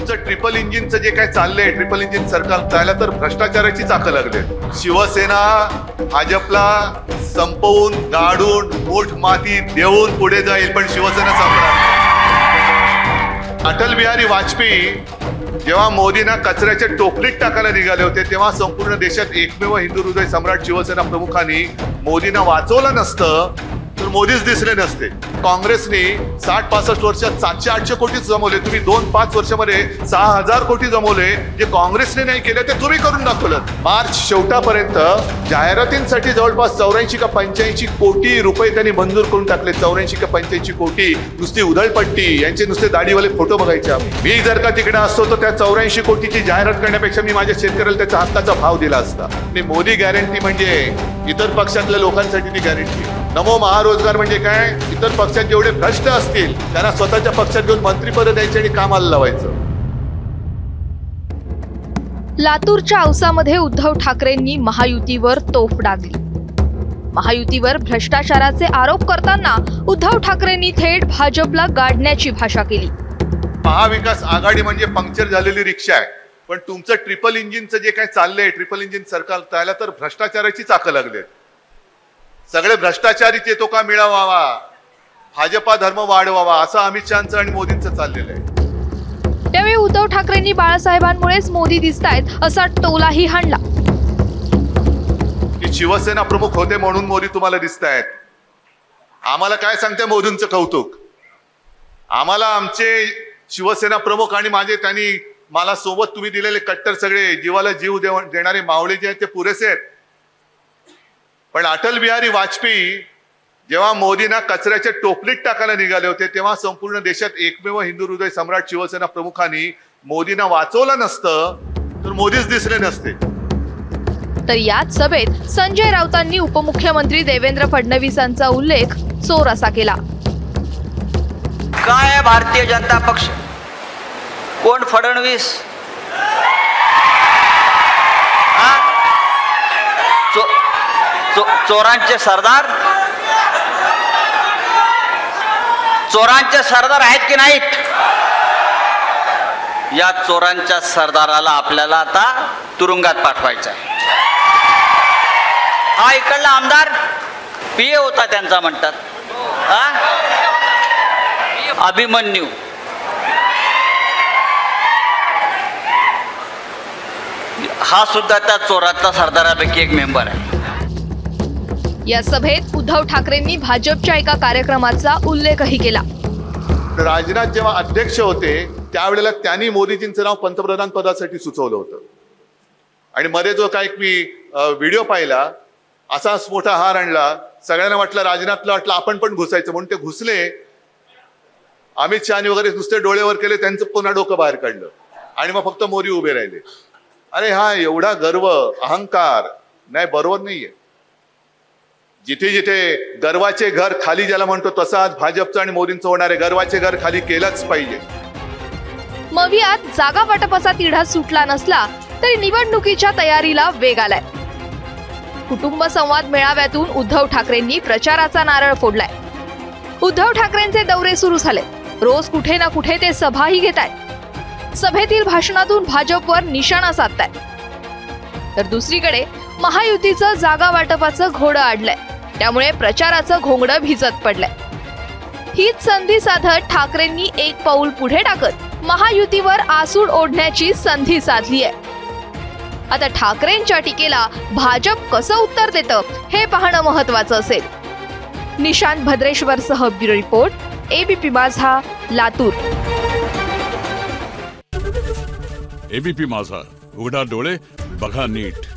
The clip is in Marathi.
तुमचं ट्रिपल इंजिनचं जे काय चाललंय, ट्रिपल इंजिन सरकार, त्याला तर भ्रष्टाचाराची चाकं लागले. शिवसेना भाजपला संपवून गाडून मोठ माती देऊन पुढे जाईल, पण शिवसेना संपणार. अटल बिहारी वाजपेयी जेव्हा मोदींना कचऱ्याच्या टोपलीत टाकायला निघाले होते, तेव्हा संपूर्ण देशात एकमेव हिंदू हृदय सम्राट शिवसेना प्रमुखांनी मोदींना वाचवलं नसतं तर मोदीच दिसले नसते. काँग्रेसने 60-65 वर्षात 700-800 कोटी जमवले. तुम्ही 2-5 वर्षामध्ये 6000 कोटी जमवले. जे काँग्रेसने नाही केलं ते तुम्ही करून दाखवलं. मार्च शेवटापर्यंत जाहिरातींसाठी जवळपास 84 का 85 कोटी रुपये त्यांनी मंजूर करून टाकले. 84 का 85 कोटी नुसती उधळपट्टी, यांचे नुसते दाढीवाले फोटो बघायचे. मी जर का तिकडे असतो तर त्या 84 कोटीची जाहिरात करण्यापेक्षा मी माझ्या शेतकऱ्याला त्याचा हक्काचा भाव दिला असता. आणि मोदी गॅरंटी म्हणजे इतर पक्षातल्या लोकांसाठी ती गॅरंटी. नमो महारोजगार म्हणजे काय? इतर पक्षात जेवढे भ्रष्ट असतील त्यांना स्वतःच्या पक्षात घेऊन मंत्रीपद द्यायचे आणि कामाला लावायचं. लातूरच्या औसामध्ये उद्धव ठाकरेंनी महायुतीवर तोफ डागली. महायुतीवर भ्रष्टाचाराचे आरोप करताना उद्धव ठाकरेंनी थेट भाजपला गाडण्याची भाषा केली. महाविकास आघाडी म्हणजे पंक्चर झालेली रिक्षा आहे, पण तुमचं ट्रिपल इंजिनचं जे काय चाललंय, ट्रिपल इंजिन सरकार, त्याला तर भ्रष्टाचाराची चाकं लागलेत. सगळे भ्रष्टाचारीच येतो का मिळवावा, भाजपा धर्म वाढवावा, असं अमित शहांचं आणि मोदींचं चाललेलं आहे. त्यावेळी उद्धव ठाकरेंनी बाळासाहेबांमुळेच मोदी दिसतायत असा टोलाही हाणला. की शिवसेना प्रमुख होते म्हणून मोदी तुम्हाला दिसतायत. आम्हाला काय सांगते मोदींचं कौतुक? आम्हाला आमचे शिवसेना प्रमुख आणि माझे त्यांनी मला सोबत तुम्ही दिलेले कट्टर सगळे जीवाला जीव देणारे मावळे जे आहेत ते पुरेसे आहेत. पण अटल बिहारी वाजपेयी जेव्हा मोदींना कचऱ्याच्या टोपलीत टाकायला निघाले होते, तेव्हा संपूर्ण देशात एकमेव हिंदू हृदय सम्राट शिवसेना प्रमुखांनी मोदींना वाचवलं नसतं तर मोदीच दिसले नसते. तर याच सभेत संजय राऊतांनी उपमुख्यमंत्री देवेंद्र फडणवीसांचा उल्लेख चोर असा केला. काय भारतीय जनता पक्ष, कोण फडणवीस? चोरांचे सरदार, चोरांचे सरदार आहेत की नाहीत? या चोरांच्या सरदाराला आपल्याला आता तुरुंगात पाठवायचं आहे. हा इकडला आमदार पीए होता त्यांचा म्हणतात, अभिमन्यू. हा सुद्धा त्या चोरातला सरदारापैकी एक मेंबर आहे. या सभेत उद्धव ठाकरेंनी भाजपच्या एका कार्यक्रमाचा उल्लेखही केला. राजनाथ जेव्हा अध्यक्ष होते त्यावेळेला त्यांनी मोदीजींचं नाव पंतप्रधान पदासाठी सुचवलं होतं. आणि मध्ये जो काय मी व्हिडिओ पाहिला, असाच मोठा हार आणला, सगळ्यांना वाटलं, राजनाथला वाटलं आपण पण घुसायचं म्हणून ते घुसले. अमित शहानी वगैरे नुसते डोळेवर केले, त्यांचं पुन्हा डोकं बाहेर काढलं आणि मग फक्त मोदी उभे राहिले. अरे हा एवढा गर्व, अहंकार नाही, बरोबर नाहीये. जिथे जिथे गर्वाचे घर खाली ज्याला म्हणतो, तसं आज भाजपचं आणि मोदींचं होणार आहे. गर्वाचे घर खाली केलंच पाहिजे. मवियात जागा वाटपाचा तिढा सुटला नसला तरी निवडणुकीच्या तयारीला वेग आलाय. कुटुंब संवाद मेळाव्यातून उद्धव ठाकरेंनी प्रचाराचा नारळ फोडलाय. उद्धव ठाकरेंचे दौरे सुरू झाले. रोज कुठे ना कुठे ते सभाही घेतायत. सभेतील भाषणातून भाजपवर निशाणा साधतायत. तर दुसरीकडे महायुतीचं जागा वाटपाचं घोडं आडलंय. त्यामुळे प्रचाराचं घोंगडं भिजत पडलंय. हीच संधी साधत ठाकरेंनी एक पाऊल पुढे टाकत महायुतीवर आसूड ओढण्याची संधी साधली आहे. आता ठाकरेंच्या टीकेला भाजप कसं उत्तर देतं हे पाहणं महत्वाचं असेल. निशांत भद्रेश्वरसह bureau report, ABP Majha, Latur. ABP माझा, उघडा डोळे बघा नीट.